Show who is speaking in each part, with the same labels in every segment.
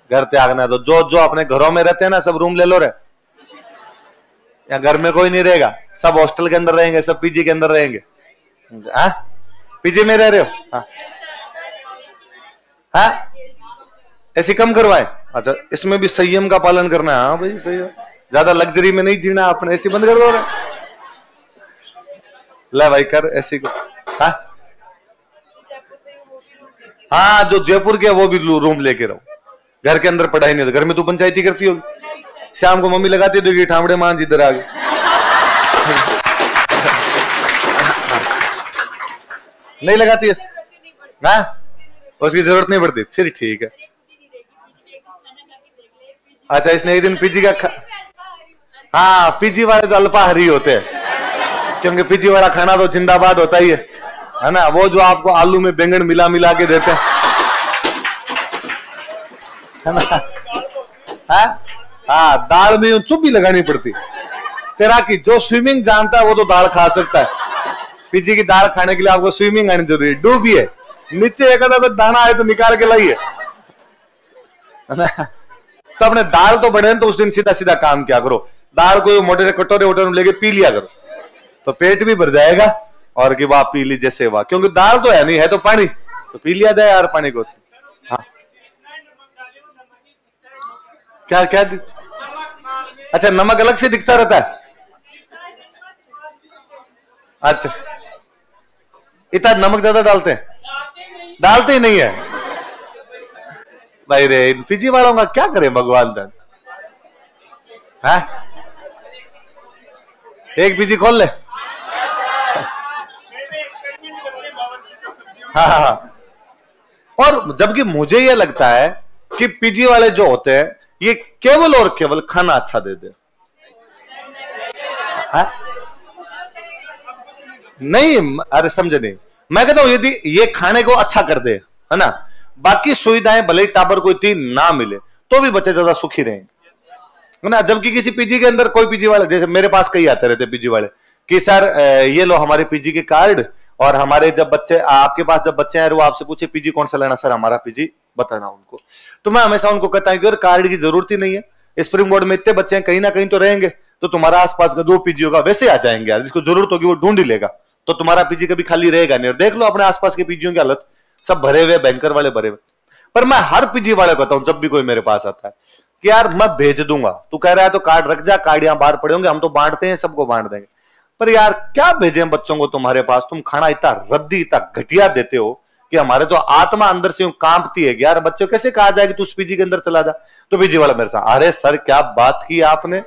Speaker 1: घर त्यागना तो जो जो अपने घरों में रहते हैं ना सब रूम ले लो रे, या घर में कोई नहीं रहेगा, सब हॉस्टल के अंदर रहेंगे, सब पीजी के अंदर रहेंगे। हाँ पीजी में रह रहे हो? हाँ हाँ ऐसी कम करवाए। अच्छा इसमें भी संयम का पालन करना है। हाँ भाई सही है, ज्यादा लग्जरी में नहीं जीना आपने, ऐसी बंद कर दो रे। ले भाई कर ऐसी को। हाँ हाँ जो जयपुर के वो भी रूम लेके रहो, घर के अंदर पढ़ाई नहीं होती। घर में तू पंचायती करती होगी, शाम को मम्मी लगाती होगी ठामड़े मान जिधर आगे। नहीं लगाती है? हाँ उसकी जरूरत नहीं पड़ती, फिर ठीक है। अच्छा इसने एक दिन पीजी का हाँ पीजी वाले तो अल्पाहारी होते हैं, क्योंकि पीजी वाला खाना तो जिंदाबाद होता ही है ना। वो जो आपको आलू में बैंगन मिला मिला के देते हैं, है ना। हाँ हाँ दाल में चुप भी लगानी पड़ती। तेरा की जो स्विमिंग जानता है वो तो दाल खा सकता है, पीजी की दाल खाने के लिए आपको स्विमिंग आनी जरूरी है। डूबिए नीचे, एक आधा दाना आए तो निकाल के लाइए, है ना। तो अपने दाल तो बने तो उस दिन सीधा सीधा काम क्या करो, दाल को मोटे कटोरे वटोरे में लेके पी लिया करो, तो पेट भी भर जाएगा और कि वाह पी ली जैसे वाह, क्योंकि दाल तो है नहीं, है तो पानी, तो पी लिया जाए यार पानी को। हाँ क्या क्या अच्छा नमक अलग से दिखता रहता है? अच्छा इतना नमक ज्यादा डालते हैं? डालते ही नहीं है भाई रे। इन पीजी वालों का क्या करे भगवान जान। हाँ एक पीजी खोल ले। हाँ हाँ और जबकि मुझे यह लगता है कि पीजी वाले जो होते हैं ये केवल और केवल खाना अच्छा दे दे। हाँ? नहीं अरे समझे नहीं, मैं कहता हूं यदि ये खाने को अच्छा कर दे, है ना, बाकी सुविधाएं भले ही टाबर को इतनी ना मिले तो भी बच्चे ज्यादा सुखी रहेंगे, है ना। जबकि किसी पीजी के अंदर कोई पीजी वाले, जैसे मेरे पास कई आते रहते पीजी वाले कि सर ये लो हमारे पीजी के कार्ड, और हमारे जब बच्चे आपके पास जब बच्चे आए वो आपसे पूछे पीजी कौन सा लेना, सर हमारा पीजी बताना उनको। तो मैं हमेशा उनको कहता हूं कि कार्ड की जरूरत ही नहीं है, स्प्रिंग बोर्ड में इतने बच्चे हैं कहीं ना कहीं तो रहेंगे, तो तुम्हारा आसपास का 2 पीजी होगा वैसे आ जाएंगे यार, जिसको जरूरत होगी वो ढूंढ ही लेगा, तो तुम्हारा पीजी कभी खाली रहेगा नहीं। और देख लो अपने आसपास के पीजियों की हालत, सब भरे हुए, बैंकर वाले भरे हुए। पर मैं हर पीजी वाले कहता हूं जब भी कोई मेरे पास आता है कि यार मैं भेज दूंगा, तू कह रहा है तो कार्ड रख जा, कार्ड यहां बाहर पड़े होंगे, हम तो बांटते हैं, सबको बांट देंगे, पर यार क्या भेजें बच्चों को तुम्हारे पास, तुम खाना इतना रद्दी इतना घटिया देते हो कि हमारे तो आत्मा अंदर से यूं कांपती है कि यार बच्चों कैसे कहा जाए कि तू उस पीजी के अंदर चला जा। तो पीजी वाला मेरे साथ, अरे सर क्या बात की आपने,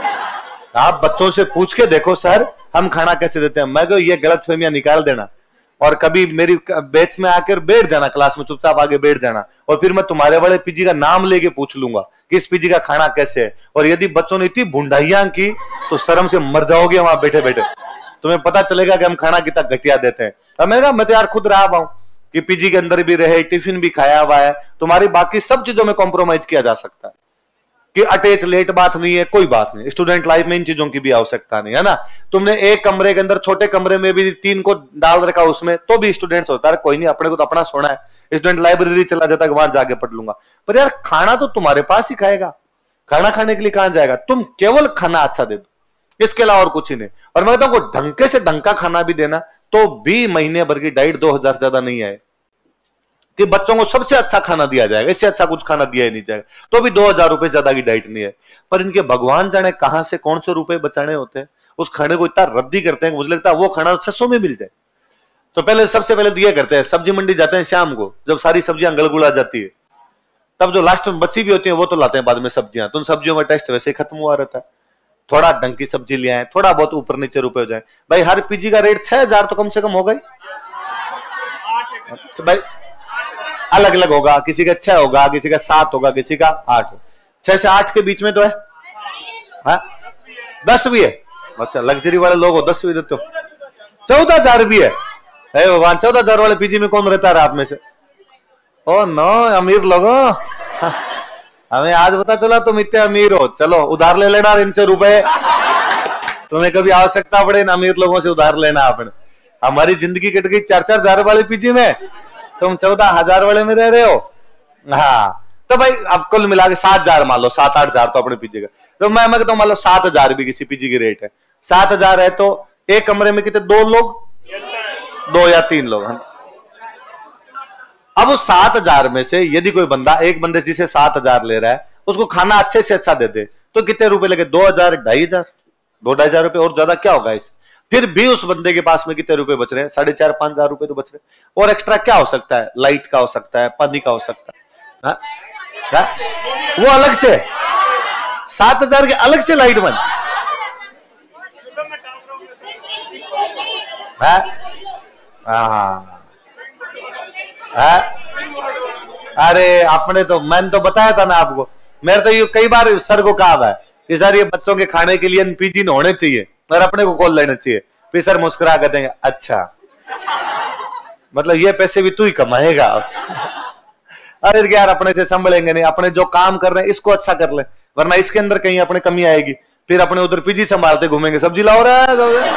Speaker 1: आप बच्चों से पूछ के देखो सर हम खाना कैसे देते हैं। मैं कहूं ये गलतफहमियां निकाल देना और कभी मेरी बैच में आकर बैठ जाना, क्लास में चुपचाप आगे बैठ जाना, और फिर मैं तुम्हारे वाले पीजी का नाम लेके पूछ लूंगा कि इस पीजी का खाना कैसे है। और यदि बच्चों ने इतनी भुंडाइयां की तो शर्म से मर जाओगे वहां बैठे बैठे, तुम्हें पता चलेगा कि हम खाना कितना घटिया देते हैं। अब मैंने कहा मैं तो यार खुद रहा हूं कि पीजी के अंदर भी रहे, टिफिन भी खाया हुआ है, तुम्हारी बाकी सब चीजों में कॉम्प्रोमाइज किया जा सकता है कि अटैच लेट बात नहीं है, कोई बात नहीं, स्टूडेंट लाइफ में इन चीजों की भी आवश्यकता नहीं है ना। तुमने एक कमरे के अंदर छोटे कमरे में भी 3 को डाल रखा उसमें तो भी स्टूडेंट्स होता है, कोई नहीं अपने को तो अपना सोना है, स्टूडेंट लाइब्रेरी चला जाता है वहां जाके पढ़ लूंगा। पर यार खाना तो तुम्हारे पास ही खाएगा, खाना खाने के लिए कहां जाएगा, तुम केवल खाना अच्छा दे दो, इसके अलावा और कुछ ही नहीं। और मैं कहता हूं ढंके से ढंग का खाना भी देना तो भी महीने भर की डाइट 2000 ज्यादा नहीं आए कि बच्चों को सबसे अच्छा खाना दिया जाएगा, इससे अच्छा कुछ खाना दिया ही नहीं जाएगा, तो भी 2000 रुपए ज्यादा की डाइट नहीं है। पर इनके भगवान जाने कहां से कौन से रुपए बचाने होते हैं, उस खाने को इतना रद्दी करते हैं, मुझे लगता है वो खाना 600 में मिल जाए। तो पहले सबसे पहले दिया करते हैं, सब्जी मंडी जाते हैं शाम को जब सारी सब्जियां गलगुला जाती है, तब जो लास्ट में बची भी होती है वो तो लाते हैं बाद में सब्जियां, तो उन सब्जियों का टेस्ट वैसे ही खत्म हुआ रहता है। थोड़ा ढंग की सब्जी ले आए, थोड़ा बहुत ऊपर नीचे रुपए हो जाए। भाई हर पीजी का रेट 6000 तो कम से कम होगा ही भाई, अलग अलग होगा, किसी का 6 होगा, किसी का 7 होगा, किसी का 8, 6 से 8 के बीच में तो है, हाँ 10 भी है। अच्छा लग्जरी वाले लोग हो 10 भी देते हो, 14000 भी है। भगवान 14000 वाले पीजी में कौन रहता है आप में से? ओ नो अमीर लोगो, हमें आज पता चला तुम इतने अमीर हो, चलो उधार ले लेना इनसे रुपए, तुम्हें कभी आवश्यकता पड़े इन अमीर लोगों से उधार लेना आपने। हमारी जिंदगी कट गई 4-4 हजार वाले पीजी में, तुम 14000 वाले में रह रहे हो। हाँ तो भाई अब कुल मिला के 7,000 मान लो, 7-8 तो अपने पीजी का, तो मैं कहता हूँ मान लो 7,000 भी किसी पीजी की रेट है, 7,000 है तो एक कमरे में कितने, 2 लोग, 2 या 3 लोग। अब उस 7,000 में से यदि कोई बंदा, एक बंदे जिसे 7,000 ले रहा है, उसको खाना अच्छे से अच्छा दे दे तो कितने रुपए लगे, 2,000, 2,500, 2-2,500 रुपए, और ज्यादा क्या होगा इस। फिर भी उस बंदे के पास में कितने रुपए बच रहे हैं, 4,500-5,000 रुपए तो बच रहे हैं। और एक्स्ट्रा क्या हो सकता है, लाइट का हो सकता है, पानी का हो सकता है, हा? हा? वो अलग से 7,000 के अलग से लाइट बन। अरे आपने तो, मैंने तो बताया था ना आपको, मेरे तो ये कई बार सर को कहा है कि सर ये बच्चों के खाने के लिए पीजी न होने चाहिए और अपने को खोल लेना चाहिए। फिर सर मुस्कुरा कर देंगे, अच्छा मतलब ये पैसे भी तू ही कमाएगा। अरे यार अपने से संभलेंगे नहीं, अपने जो काम कर रहे हैं इसको अच्छा कर ले, वरना इसके अंदर कहीं अपने कमी आएगी, फिर अपने उधर पीजी संभालते घूमेंगे, सब्जी लाओ रहा है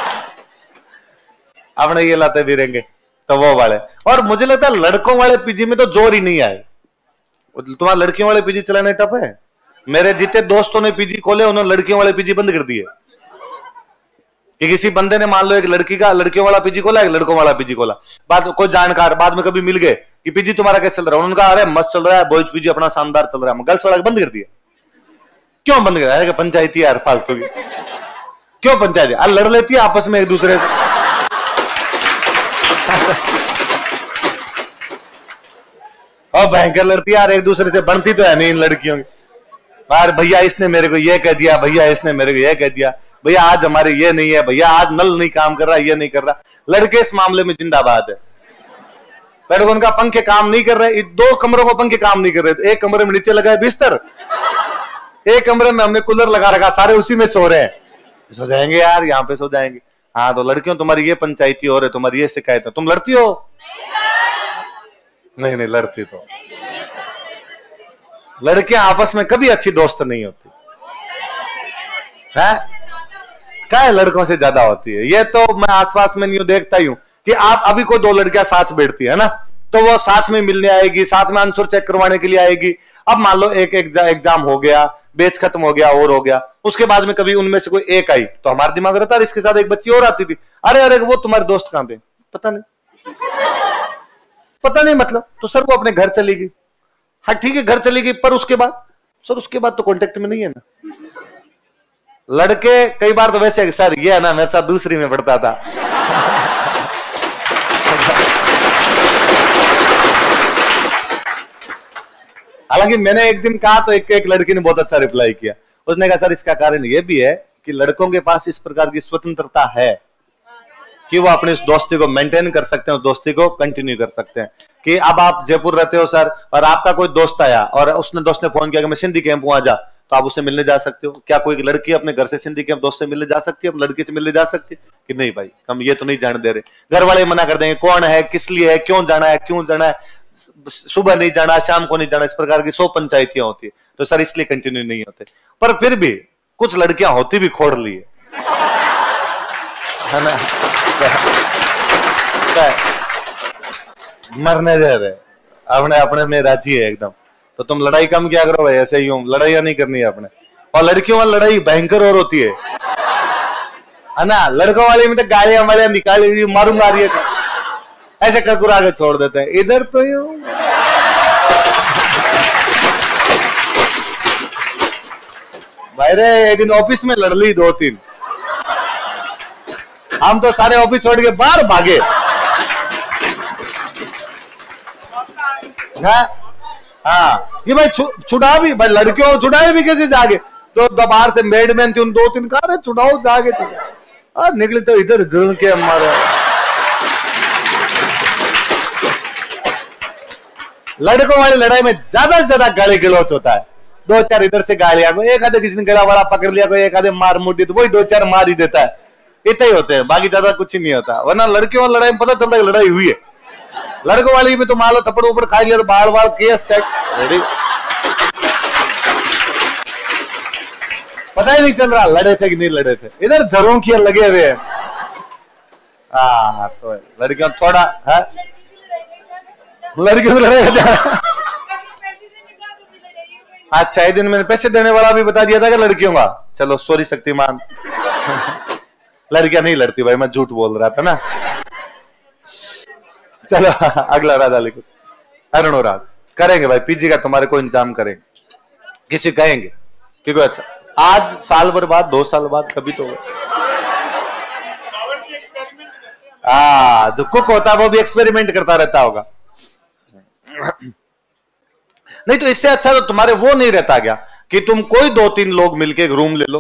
Speaker 1: अपने ये लाते भी रहेंगे, तो वो वाले। और मुझे लगता है लड़कों वाले पीजी में तो जोर ही नहीं आए। तुम्हारा लड़कियों वाले पीजी चलाना टफ है। मेरे जितने दोस्तों ने पीजी खोले उन्होंने लड़कियों वाले पीजी बंद कर दिए। कि किसी बंदे ने मान लो एक लड़की का लड़कियों वाला पीजी खोला, एक लड़कों वाला पीजी खोला, बाद कोई जानकार बाद में कभी मिल गए कि पीजी तुम्हारा कैसे चल रहा है, उन्होंने कहा अरे मस्त चल रहा है, बॉयज पीजी अपना शानदार चल रहा है, गर्ल्स वाला बंद कर दिया। क्यों बंद कर दिया, पंचायती यार फालतू की, क्यों पंचायती, अरे लड़ लेती है आपस में एक दूसरे से। और भयंकर लड़ती है यार एक दूसरे से, बनती तो है नहीं इन लड़कियों की। यार भैया इसने मेरे को ये कह दिया, भैया इसने मेरे को ये कह दिया, भैया आज हमारे ये नहीं है, भैया आज नल नहीं काम कर रहा, ये नहीं कर रहा। लड़के इस मामले में जिंदाबाद है। पहले उनका पंखे काम नहीं कर रहे, 2 कमरों को पंखे काम नहीं कर रहे, एक कमरे में नीचे लगा है बिस्तर, एक कमरे में हमने कूलर लगा रखा, सारे उसी में सो रहे हैं। सो जाएंगे यार, यहाँ पे सो जाएंगे। हाँ तो लड़कियों तुम्हारी ये पंचायती हो रही, तुम्हारी ये शिकायत है, तुम लड़ती हो? नहीं नहीं लड़ती तो लड़कियां आपस में कभी अच्छी दोस्त नहीं होती है, क्या लड़कों से ज्यादा होती है। ये तो मैं आसपास में नहीं देखता ही हूं कि आप अभी कोई 2 लड़कियां साथ बैठती है ना, तो वो साथ में मिलने आएगी, साथ में आंसर चेक करवाने के लिए आएगी। अब मान लो एक एग्जाम हो गया, बैच खत्म हो गया और हो गया, उसके बाद में कभी उनमें से कोई एक आई तो हमारा दिमाग रहता है इसके साथ एक बच्ची और आती थी, अरे अरे वो तुम्हारे दोस्त कहां पे, पता नहीं मतलब, तो सर वो अपने घर चली गई। हाँ ठीक है घर चली गई, पर उसके बाद सर उसके बाद तो कांटेक्ट में नहीं है ना। लड़के कई बार तो वैसे सर ये है ना मेरे साथ दूसरी में पढ़ता था। हालांकि मैंने एक दिन कहा तो एक लड़की ने बहुत अच्छा रिप्लाई किया, उसने कहा सर इसका कारण ये भी है कि लड़कों के पास इस प्रकार की स्वतंत्रता है कि वो अपनी दोस्ती को मेंटेन कर सकते हैं, दोस्ती को कंटिन्यू कर सकते हैं। कि अब आप जयपुर रहते हो सर और आपका कोई दोस्त आया और उसने दोस्त ने फोन किया कि मैं सिंधी कैंप आ जा, तो आप उससे मिलने जा सकते हो। क्या कोई लड़की अपने घर से सिंधी कैंप दोस्त से मिलने जा सकती है, लड़की से मिलने जा सकती है कि नहीं भाई, हम ये तो नहीं जाने दे रहे। घर वाले मना कर देंगे, कौन है, किस लिए है, क्यों जाना है, सुबह नहीं जाना, शाम को नहीं जाना, इस प्रकार की 100 पंचायतियां होती है, तो सर इसलिए कंटिन्यू नहीं होते। पर फिर भी कुछ लड़कियां होती भी खोड़ ली है ना, मरने दे रहे अपने अपने में राजी है एकदम। तो तुम लड़ाई कम क्या करो भाई, ऐसे ही हो, लड़ाइयां नहीं करनी है अपने। और लड़कियों वाली लड़ाई भयंकर और होती है ना, लड़कों वाले में तो गालियां वालियां निकाली मारूंगा ऐसे करकुरा के छोड़ देते हैं। इधर तो यूं भाई रे एक दिन ऑफिस में लड़ ली 2-3, हम तो सारे ऑफिस छोड़ के बाहर भागे। हाँ ये भाई छुड़ा भी भाई, लड़कियों को छुड़ाए भी कैसे जागे, तो बाहर से मेडमैन थी उन 2-3 कहा रहे छुड़ाओ जागे, निकले तो इधर जुड़ के हमारे। लड़कों वाली लड़ाई में ज्यादा से ज्यादा गाली गलौच होता है, 2-4 इधर से गालियां, एक आधे किसी ने गला वाला पकड़ लिया, कोई एक आधे मार मुड़ दी तो वही 2-4 मार ही देता है, इतना ही होते हैं, बाकी ज्यादा कुछ ही नहीं होता। वरना लड़कियों वाली लड़ाई में पता चलता है लड़ाई हुई है। लड़कों वाली में तो मान लो थप्पड़ ऊपर खा लिया तो बाल बाल केस सेट रेडी, पता ही नहीं चल रहा लड़े थे कि नहीं लड़े थे, इधर जरों की लगे हुए हैं। तो लड़कियां थोड़ा है, लड़कियों की लड़ाई आज 6 दिन मैंने पैसे देने वाला भी बता दिया था कि लड़कियों का। चलो सॉरी शक्तिमान। लड़कियां नहीं लड़ती भाई, मैं झूठ बोल रहा था ना। चलो अगला राजा लिखो। अरुण राज करेंगे भाई, पीजी का तुम्हारे को इंतजाम करेंगे, किसी कहेंगे क्योंकि अच्छा आज साल भर बाद 2 साल बाद कभी तो जो कुक होता है वो भी एक्सपेरिमेंट करता रहता होगा। नहीं तो इससे अच्छा तो तुम्हारे वो नहीं रहता क्या कि तुम कोई 2-3 लोग मिलके एक रूम ले लो।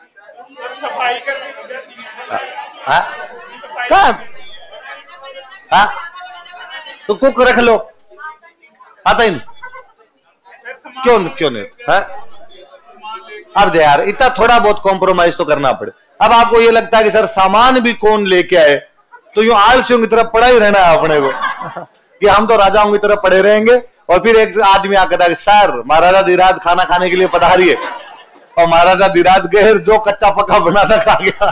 Speaker 1: कहा तो कुक रख लो, आता ही नहीं। क्यों नहीं है? अब दे यार, इतना थोड़ा बहुत कॉम्प्रोमाइज तो करना पड़े। अब आपको ये लगता है कि सर सामान भी कौन लेके आए, तो यूं आलसियों की तरफ पड़ा ही रहना है अपने को कि हम तो राजाओं की तरफ पड़े रहेंगे। और फिर एक आदमी आकर था कि सर महाराजा धीराज खाना खाने के लिए पधारिए, और महाराजा धीराज गए, जो कच्चा पक्का बना था खा गया।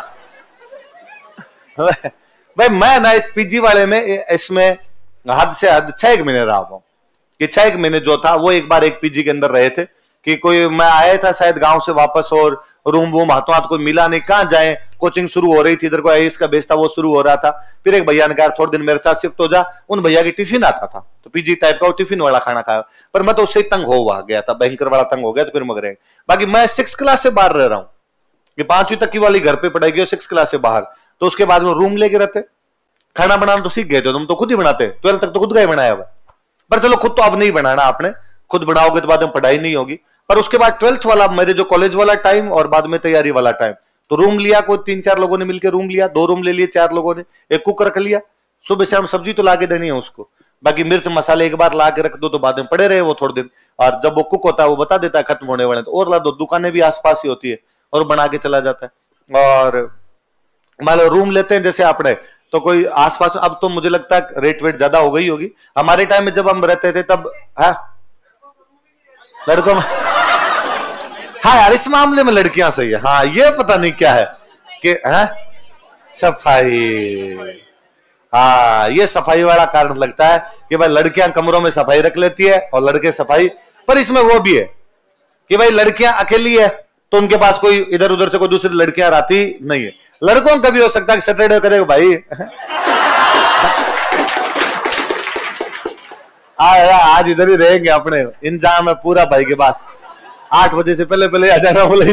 Speaker 1: भाई मैं ना इस पीजी वाले में इसमें हद से हद 6 महीने रहा हूं कि 6 महीने जो था वो एक बार एक पीजी के अंदर रहे थे कि कोई मैं आया था शायद गांव से वापस और रूम वूम हाथों हाथ कोई मिला नहीं, कहां जाए, कोचिंग शुरू हो रही थी, इधर को आईएएस का बेस था वो शुरू हो रहा था। फिर एक भैया ने कहा थोड़े दिन मेरे साथ शिफ्ट हो जा। उन भैया की टिफिन आता था तो पीजी टाइप का वो टिफिन वाला खाना खाया, पर मैं तो उससे तंग हो गया था, भयंकर वाला तंग हो गया। तो फिर मगर बाकी मैं 6 क्लास से बाहर रह रहा हूँ, ये 5वीं तक की वाली घर पे पढ़ाई गई, 6 क्लास से बाहर। तो उसके बाद में रूम लेके रहते, खाना बनाना तो सीख गए थे, तुम तो खुद ही बनाते, 12 तक तो खुद का ही बनाया हुआ। पर चलो खुद तो अब नहीं बनाना आपने, खुद बनाओगे तो बाद में पढ़ाई नहीं होगी। पर उसके बाद 12th वाला मेरे जो कॉलेज वाला टाइम और बाद में तैयारी वाला टाइम, तो रूम लिया, कोई 3-4 लोगों ने मिलकर रूम लिया, 2 रूम ले लिए 4 लोगों ने, एक कुक रख लिया, सुबह शाम सब्जी तो ला के देनी है उसको, बाकी मिर्च मसाले एक बार ला के रख दो तो बाद में पड़े रहे वो थोड़े दिन। और जब वो कुक होता है वो बता देता है खत्म होने वाले तो और ला दो, दुकानें भी आसपास ही होती है और बना के चला जाता है। और मान लो रूम लेते हैं जैसे आपने, तो कोई आसपास, अब तो मुझे लगता है रेट वेट ज्यादा हो गई होगी, हमारे टाइम में जब हम रहते थे तब लड़कों में हाँ यार इस मामले में लड़कियां सही है। हाँ ये पता नहीं क्या है कि सफाई, हाँ ये सफाई वाला कारण लगता है कि भाई लड़कियां कमरों में सफाई रख लेती है और लड़के सफाई। पर इसमें वो भी है कि भाई लड़कियां अकेली है तो उनके पास कोई इधर उधर से कोई दूसरी लड़कियां आती नहीं है। लड़कों का भी हो सकता है कि सैटरडे करेगा भाई आज इधर ही रहेंगे अपने, इंतजाम है पूरा भाई के पास, 8 बजे से पहले पहले आ जाना बोले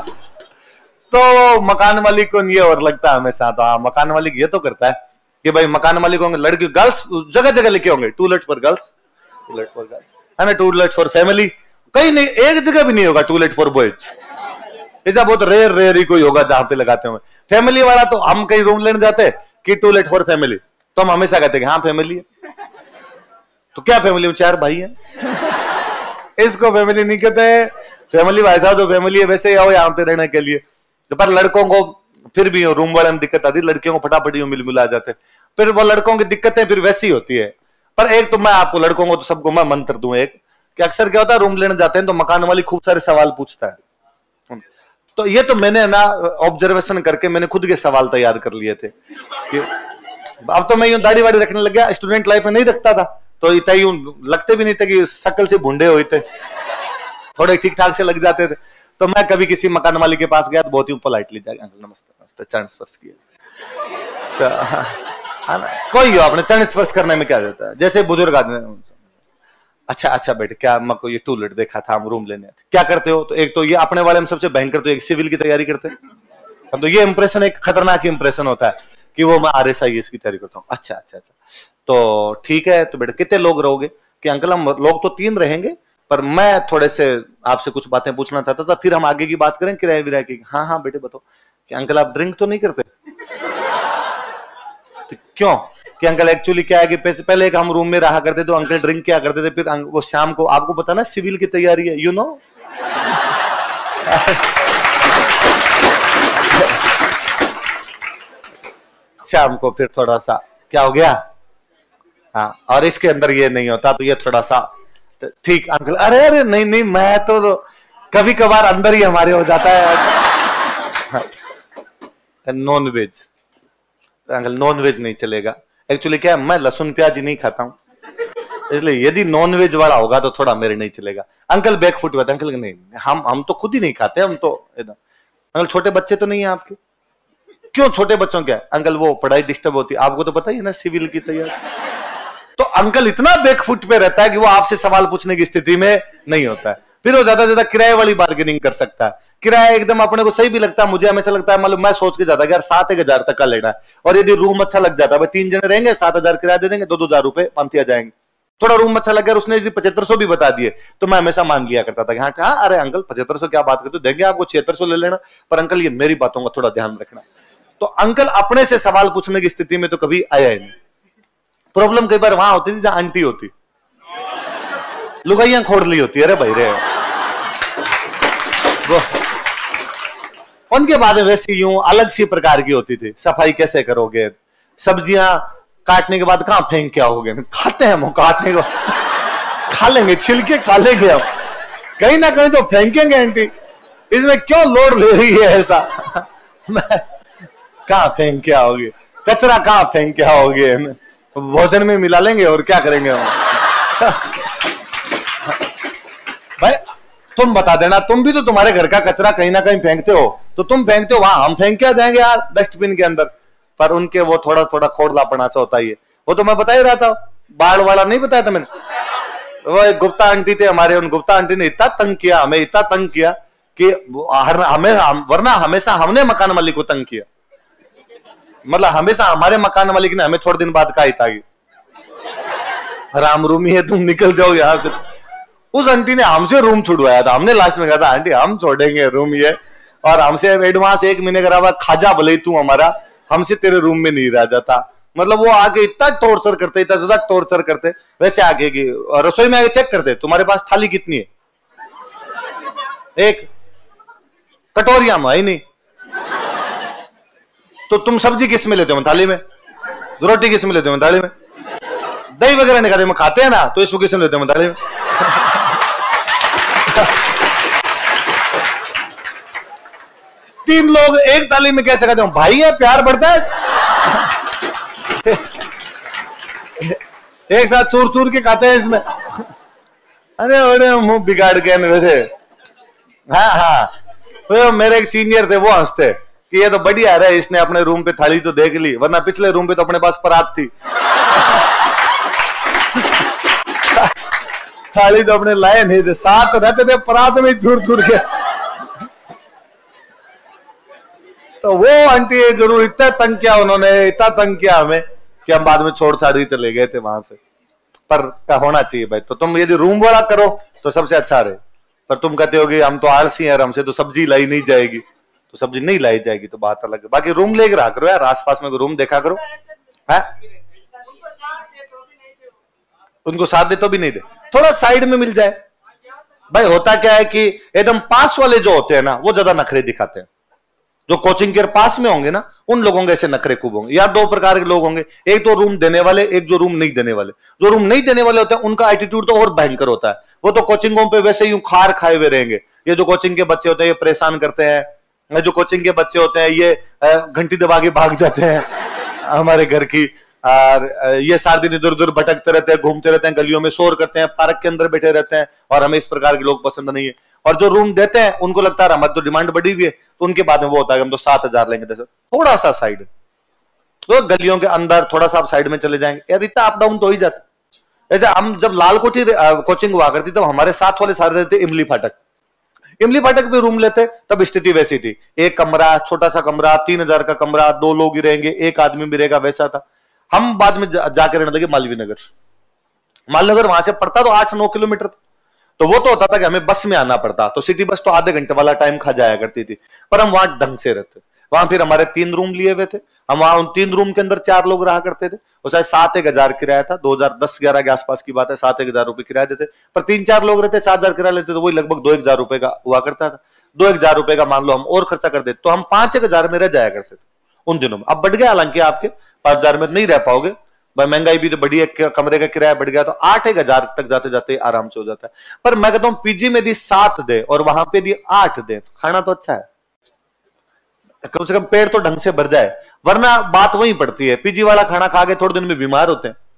Speaker 1: तो मकान मालिक को ये और लगता है हमेशा, तो हाँ मकान मालिक ये तो करता है कि भाई मकान मालिक होंगे लड़की, गर्ल्स जगह जगह लिखे होंगे, to let for girls, to let for girls है ना, टूलेट फॉर फैमिली, कहीं नहीं एक जगह भी नहीं होगा टूलेट फॉर बॉयज, ऐसा बहुत रेयर ही कोई होगा जहां पे लगाते होंगे। फैमिली वाला तो हम कहीं रूम लेने जाते कि टूलेट फॉर फैमिली, तो हम हमेशा कहते हैं हाँ फैमिली है, तो क्या फैमिली में 4 भाई हैं इसको फैमिली नहीं कहते, फैमिली भाई साहब तो फैमिली है वैसे आओ यहाँ पे रहने के लिए। तो पर लड़कों को फिर भी रूम वाले में दिक्कत आती है, लड़कियों को फटाफट मिल मिला जाते, फिर वो लड़कों की दिक्कतें फिर वैसी होती है। पर एक तो मैं आपको लड़कों को तो सबको मैं मंत्र दूं एक कि अक्सर क्या होता है रूम लेने जाते हैं तो मकान वाली खूब सारे सवाल पूछता है, तो ये तो मैंने ना ऑब्जर्वेशन करके मैंने खुद के सवाल तैयार कर लिए थे कि अब तो मैं यूं दाढ़ी वाड़ी रखने लग गया, स्टूडेंट लाइफ में नहीं रखता था तो इतना यूं लगते भी नहीं थे कि शक्ल से भुंडे हुए थे, थोड़े ठीक ठाक से लग जाते थे। तो मैं कभी किसी मकान मालिक के पास गया तो बहुत ही पोलाइटली जाके अंकल नमस्ते नमस्ते चरण स्पर्श किया, तो कोई हो आपने चरण स्पर्श करने में क्या जाता है, जैसे बुजुर्ग आदमी अच्छा बेटे क्या मैं ये टूलेट देखा था हम रूम लेने क्या करते हो, तो एक तो ये अपने वाले में सबसे भयंकर तो एक सिविल की तैयारी करते हैं, तो ये इंप्रेशन एक खतरनाक इंप्रेशन होता है कि वो मैं RSIS की तैयारी करता हूँ। अच्छा तो ठीक है, तो बेटा कितने लोग रहोगे, कि अंकल हम लोग तो 3 रहेंगे पर मैं थोड़े से आपसे कुछ बातें पूछना चाहता था, फिर हम आगे की बात करें किराए विराए की। हाँ बेटे बताओ, कि अंकल आप ड्रिंक तो नहीं करते तो क्यों, कि अंकल एक्चुअली क्या है कि पहले एक हम रूम में रहा करते तो अंकल ड्रिंक क्या करते थे, फिर वो शाम को आपको पता ना सिविल की तैयारी है यू नो शाम को फिर थोड़ा सा क्या हो गया, हाँ और इसके अंदर ये नहीं होता तो ये थोड़ा सा ठीक अंकल, अरे नहीं मैं तो कभी कभार अंदर ही हमारे हो जाता है non veg, uncle non veg नहीं चलेगा, एक्चुअली क्या है मैं लहसुन प्याज ही नहीं खाता हूं इसलिए यदि नॉनवेज वाला होगा तो थोड़ा मेरे नहीं चलेगा। अंकल बैकफुट हुआ था, अंकल नहीं, हम तो खुद ही नहीं खाते, हम तो एकदम। अंकल छोटे बच्चे तो नहीं है आपके? क्यों छोटे बच्चों क्या? अंकल वो पढ़ाई डिस्टर्ब होती है, आपको तो पता ही है ना सिविल की तैयारी। तो अंकल इतना बैकफुट पे रहता है कि वो आपसे सवाल पूछने की स्थिति में नहीं होता है। फिर वो ज्यादा से ज्यादा किराए वाली बार्गेनिंग कर सकता है। किराया एकदम अपने को सही भी लगता है, मुझे हमेशा लगता है, मालूम मैं सोच के जाता है यार 7-1 हजार तक का लेना है, और यदि रूम अच्छा लग जाता है, 3 जने रहेंगे, 7 हजार किराया दे देंगे, 2-2 हजार रुपए पंथी आ जाएंगे। थोड़ा रूम अच्छा लग गया, उसने यदि 7500 भी बता दिए तो मैं हमेशा मान लिया करता था कि हाँ हाँ, अरे अंकल 7500 क्या बात करते हो, देंगे आपको 7600 ले लेना, पर अंकल ये मेरी बातों का थोड़ा ध्यान रखना। तो अंकल अपने से सवाल पूछने की स्थिति में तो कभी आया ही नहीं। प्रॉब्लम कई बार वहां होती थी जहां आंटी होती, लुगाइयां खोड़ ली होती है, अरे भाई रे वो उनके बाद में वैसी यूं अलग सी प्रकार की होती थी। सफाई कैसे करोगे, सब्जियां काटने के बाद कहां फेंक के आओगे, खाते हैं हम काटने को खा लेंगे, छिलके खा लेंगे हम, कहीं ना कहीं तो फेंकेंगे आंटी, इसमें क्यों लोड ले रही है ऐसा कहां फेंक के आओगे, कचरा कहां फेंक के आओगे, भोजन में मिला लेंगे और क्या करेंगे हम भाई तुम बता देना, तुम भी तो तुम्हारे घर का कचरा कहीं ना कहीं फेंकते हो, तो तुम फेंकते हो वहां, हम फेंक क्या जाएंगे यार डस्टबिन के अंदर। पर उनके वो थोड़ा थोड़ा खोड़लापना सा होता ही है। वो तो मैं बता ही रहा था, बाढ़ वाला नहीं बताया था मैंने। वो एक गुप्ता आंटी थे हमारे, उन गुप्ता आंटी ने इतना तंग किया, हमें इतना तंग किया कि हमें वरना हमेशा हमने मकान मालिक को तंग किया, मतलब हमेशा हमारे मकान मालिक ने हमें थोड़े दिन बाद कहा था कि राम रूमी है, तुम निकल जाओ यहां से। उस आंटी ने हमसे रूम छुड़वाया था, हमने लास्ट में कहा था आंटी हम छोड़ेंगे रूम ये, और हमसे एडवांस 1 महीने का खाजा भले तू हमारा, हमसे तेरे रूम में नहीं रह जाता। मतलब वो आके इतना टॉर्चर करते, इतना ज्यादा टॉर्चर करते, वैसे आगे की रसोई में आगे चेक करते तुम्हारे पास थाली कितनी है, एक कटोरिया में ही नहीं, तो तुम सब्जी किस में लेते हो थाली में, रोटी किस में लेते हो थाली में, दही वगैरह निकाले में खाते हैं ना, तो इसको किस में लेते हो थाली में तीन लोग एक थाली में कैसे खाते हो भाई, ये प्यार बढ़ता है एक साथ चूर चूर के खाते हैं इसमें। अरे अरे मुंह बिगाड़ के वैसे। हाँ हाँ, तो मेरे एक सीनियर थे, वो हंसते कि ये तो बढ़िया है, इसने अपने रूम पे थाली तो देख ली, वरना पिछले रूम पे तो अपने पास परात थी थाली तो अपने लाए नहीं थे, साथ रहते थे परात में चूर चूर के। तो वो आंटी जरूर इतना तंग किया उन्होंने, इतना तंग किया हमें कि हम बाद में छोड़ छाड़ ही चले गए थे वहां से। पर होना चाहिए भाई, तो तुम यदि रूम वाला करो तो सबसे अच्छा रहे। पर तुम कहते हो कि हम तो आलसी हैं, हमसे तो सब्जी लाई नहीं जाएगी, तो सब्जी नहीं लाई जाएगी तो बात अलग है। बाकी रूम लेकर रहा करो यार, आसपास में रूम देखा करो। है उनको साथ दे तो भी नहीं दे, थोड़ा साइड में मिल जाए भाई। होता क्या है कि एकदम पास वाले जो होते हैं ना, वो ज्यादा नखरे दिखाते हैं। जो कोचिंग के पास में होंगे ना, उन लोगों के ऐसे नखरे खूब होंगे। या 2 प्रकार के लोग होंगे, एक तो रूम देने वाले, एक जो रूम नहीं देने वाले। जो रूम नहीं देने वाले होते हैं उनका एटीट्यूड तो और भयंकर होता है, वो तो कोचिंगों पे वैसे यूं खार खाए हुए रहेंगे। ये जो कोचिंग के बच्चे होते हैं ये परेशान करते हैं, जो कोचिंग के बच्चे होते हैं ये घंटी दबा के भाग जाते हैं हमारे घर की, और ये सारे दिन इधर उधर भटकते रहते हैं, घूमते रहते हैं, गलियों में शोर करते हैं, पार्क के अंदर बैठे रहते हैं, और हमें इस प्रकार के लोग पसंद नहीं है। और जो रूम देते हैं उनको लगता है हमारी तो डिमांड बढ़ी हुई है, तो उनके बाद में वो होता है हम तो 7000 लेंगे। थोड़ा सा साइड, तो गलियों के अंदर थोड़ा सा आप साइड में चले जाएंगे यार, इतना अप डाउन तो हो ही जाता। ऐसे हम जब लालकोठी कोचिंग हुआ करती तब हमारे साथ वाले सारे रहते इमली फाटक, इमली फाटक पे रूम लेते, तब स्थिति वैसी थी, एक कमरा, छोटा सा कमरा, 3000 का कमरा, 2 लोग ही रहेंगे, एक आदमी भी रहेगा, वैसा था। हम बाद में जाकर रहने लगे मालवीय नगर। मालवीय नगर वहां से पड़ता तो 8-9 किलोमीटर, तो वो तो होता था कि हमें बस में आना पड़ता, तो सिटी बस तो आधे घंटे वाला टाइम खा जाया करती थी। पर हम वहां ढंग से रहते, वहां फिर हमारे 3 रूम लिए हुए थे, हम वहां उन 3 रूम के अंदर 4 लोग रहा करते थे। और शायद 7-1 हजार किराया था, 2010-11 के आसपास की बात है, 7-1 हजार रुपए किराया देते। पर 3-4 लोग रहते, 7 हजार किराया लेते, तो वही लगभग 2-1 हजार रुपए का हुआ करता था। 2-1 हजार रुपए का मान लो हम और खर्चा कर देते, तो हम 5-1 हजार में रह जाया करते थे उन दिनों में। अब बढ़ गया, हालांकि आपके 5 हजार में नहीं रह पाओगे, महंगाई भी तो बढ़ी है, कमरे का किराया बढ़ गया, तो 8-1 हजार तक जाते जाते आराम से हो जाता है। पर मैं कहता हूं पीजी में यदि 7 दे और वहां पे यदि 8 दे, तो खाना तो अच्छा है, कम से कम पेट तो ढंग से भर जाए। वरना बात वही पड़ती है, पीजी वाला खाना खा के थोड़े दिन में बीमार होते हैं,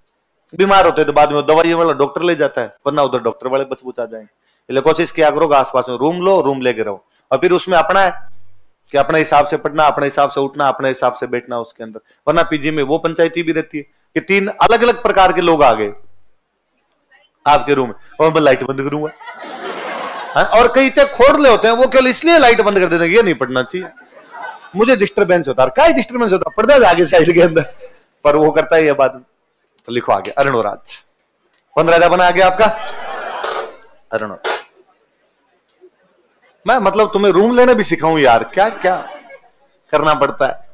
Speaker 1: बीमार होते तो बाद में दवाई वाला डॉक्टर ले जाता है, वरना उधर डॉक्टर वाले बचबूच आ जाएंगे। इसलिए कोशिश किया करो आसपास में रूम लो, रूम लेके रहो, और फिर उसमें अपना है कि अपने हिसाब से पढ़ना, अपने हिसाब से उठना, अपने हिसाब से बैठना उसके अंदर। वरना पीजी में वो पंचायती भी रहती है कि 3 अलग अलग प्रकार के लोग आ गए आपके रूम में, और मैं लाइट बंद करूंगा। और कई इतने खोड़ले होते हैं, वो केवल इसलिए लाइट बंद कर देते हैं, ये नहीं पढ़ना चाहिए, मुझे डिस्टर्बेंस होता है। क्या डिस्टर्बेंस होता है, पर्दा आगे साइड के अंदर, पर वो करता है ये बात। तो लिखो आगे अरुणोराज, कौन राजा बना आगे आपका? अरुणोराज। मैं मतलब तुम्हें रूम लेना भी सिखाऊं यार, क्या क्या करना पड़ता है।